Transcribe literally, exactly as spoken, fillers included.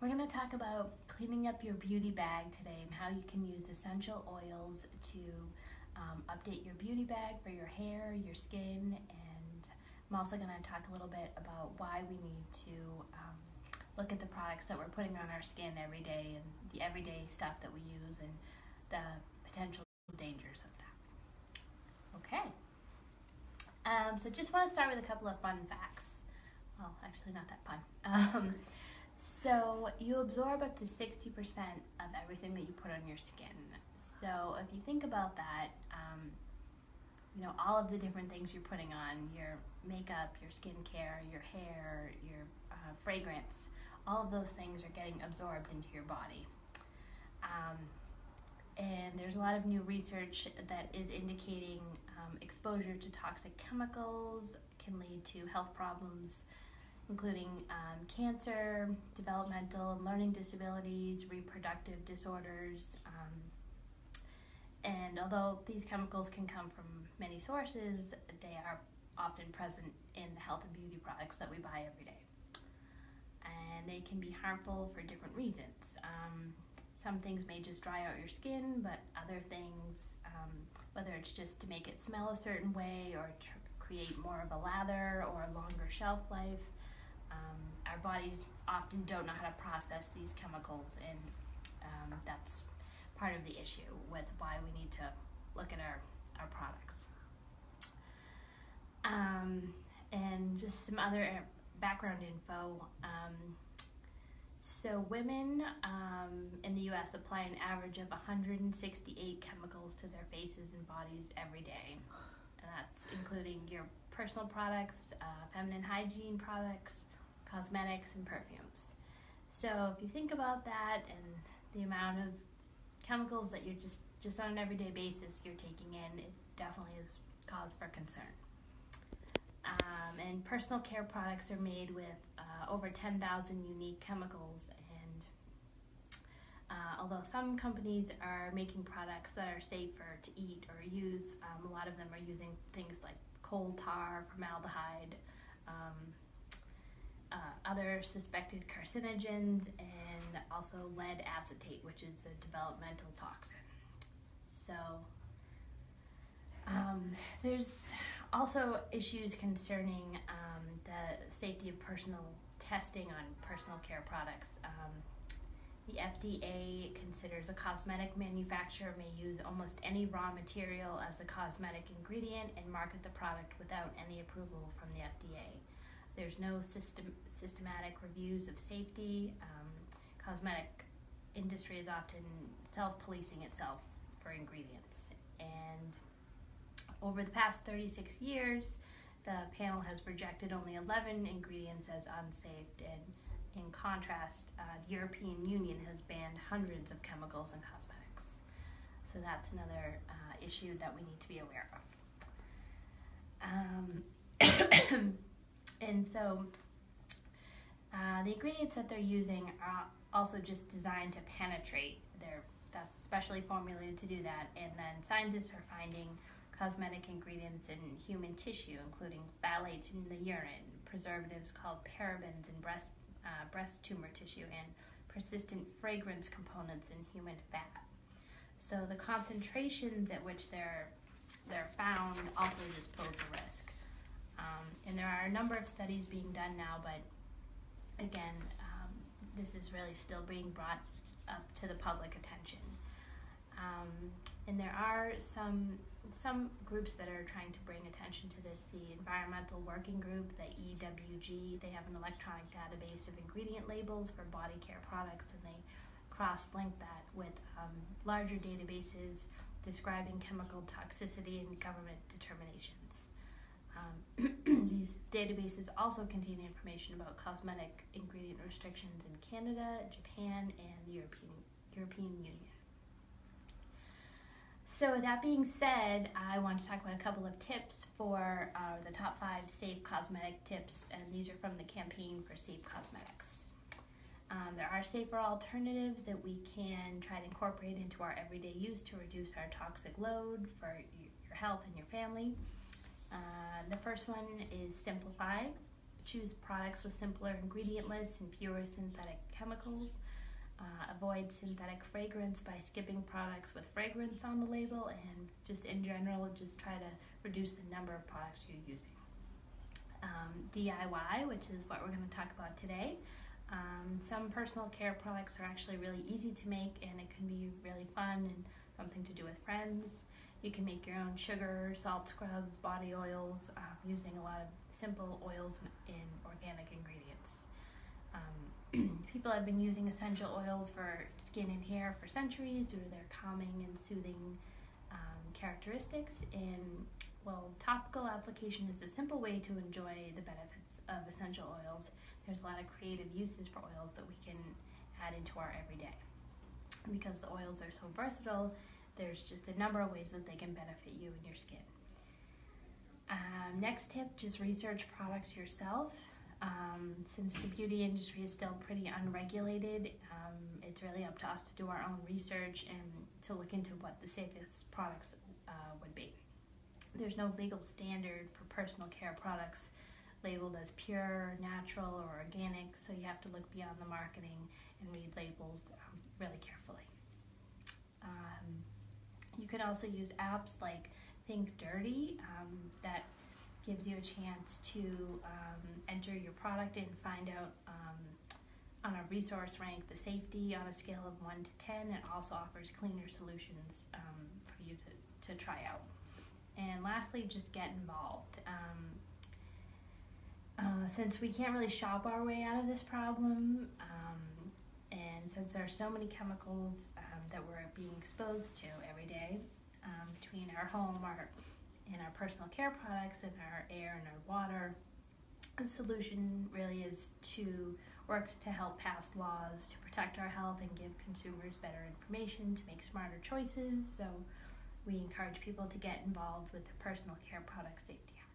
We're going to talk about cleaning up your beauty bag today and how you can use essential oils to um, update your beauty bag for your hair, your skin, and I'm also going to talk a little bit about why we need to um, look at the products that we're putting on our skin every day and the everyday stuff that we use and the potential dangers of that. Okay. Um, so just want to start with a couple of fun facts. Well, actually not that fun. Um, so you absorb up to sixty percent of everything that you put on your skin. So if you think about that, um, you know, all of the different things you're putting on, your makeup, your skincare, your hair, your uh, fragrance, all of those things are getting absorbed into your body. Um, and there's a lot of new research that is indicating um, exposure to toxic chemicals can lead to health problems, including um, cancer, developmental and learning disabilities, reproductive disorders. Um, and although these chemicals can come from many sources, they are often present in the health and beauty products that we buy every day. And they can be harmful for different reasons. Um, some things may just dry out your skin, but other things, um, whether it's just to make it smell a certain way or tr- create more of a lather or a longer shelf life, Um, our bodies often don't know how to process these chemicals, and um, that's part of the issue with why we need to look at our, our products. Um, and just some other background info. Um, so women um, in the U S apply an average of one hundred sixty-eight chemicals to their faces and bodies every day. And that's including your personal products, uh, feminine hygiene products, cosmetics, and perfumes. So if you think about that and the amount of chemicals that you're just, just on an everyday basis you're taking in, it definitely is cause for concern. Um, and personal care products are made with uh, over ten thousand unique chemicals, and uh, although some companies are making products that are safer to eat or use, um, a lot of them are using things like coal tar, formaldehyde, um, Uh, other suspected carcinogens, and also lead acetate, which is a developmental toxin. So um, there's also issues concerning um, the safety of personal testing on personal care products. Um, the F D A considers a cosmetic manufacturer may use almost any raw material as a cosmetic ingredient and market the product without any approval from the F D A. There's no system, systematic reviews of safety. Um, cosmetic industry is often self-policing itself for ingredients. And over the past thirty-six years, the panel has rejected only eleven ingredients as unsafe. And in contrast, uh, the European Union has banned hundreds of chemicals in cosmetics. So that's another uh, issue that we need to be aware of. Um, And so uh, the ingredients that they're using are also just designed to penetrate. They're, that's specially formulated to do that. And then scientists are finding cosmetic ingredients in human tissue, including phthalates in the urine, preservatives called parabens in breast, uh, breast tumor tissue, and persistent fragrance components in human fat. So the concentrations at which they're, they're found also just pose a risk. Um, and there are a number of studies being done now, but again, um, this is really still being brought up to the public attention. Um, and there are some some groups that are trying to bring attention to this. The Environmental Working Group, the E W G, they have an electronic database of ingredient labels for body care products, and they cross-link that with um, larger databases describing chemical toxicity and government determinations. Um, these databases also contain information about cosmetic ingredient restrictions in Canada, Japan, and the European, European Union. So with that being said, I want to talk about a couple of tips for uh, the top five safe cosmetic tips, and these are from the Campaign for Safe Cosmetics. Um, there are safer alternatives that we can try to incorporate into our everyday use to reduce our toxic load for your health and your family. Uh, the first one is Simplify. choose products with simpler ingredient lists and fewer synthetic chemicals. Uh, avoid synthetic fragrance by skipping products with fragrance on the label, and just in general, just try to reduce the number of products you're using. Um, D I Y, which is what we're going to talk about today. Um, some personal care products are actually really easy to make, and it can be really fun and something to do with friends. You can make your own sugar, salt scrubs, body oils, uh, using a lot of simple oils and, and organic ingredients. Um, people have been using essential oils for skin and hair for centuries due to their calming and soothing um, characteristics. And well, topical application is a simple way to enjoy the benefits of essential oils. There's a lot of creative uses for oils that we can add into our everyday. Because the oils are so versatile, there's just a number of ways that they can benefit you and your skin. Um, next tip, just research products yourself. Um, since the beauty industry is still pretty unregulated, um, it's really up to us to do our own research and to look into what the safest products uh, would be. There's no legal standard for personal care products labeled as pure, natural, or organic, so you have to look beyond the marketing and read labels um, really carefully. Um, you can also use apps like Think Dirty um, that gives you a chance to um, enter your product and find out um, on a resource rank the safety on a scale of one to ten. It also offers cleaner solutions um, for you to, to try out. And lastly, just get involved. Um, uh, since we can't really shop our way out of this problem, um, and since there are so many chemicals um, that we're being exposed to every day um, between our home, our and our personal care products, and our air and our water, the solution really is to work to help pass laws to protect our health and give consumers better information to make smarter choices. So we encourage people to get involved with the personal care product safety.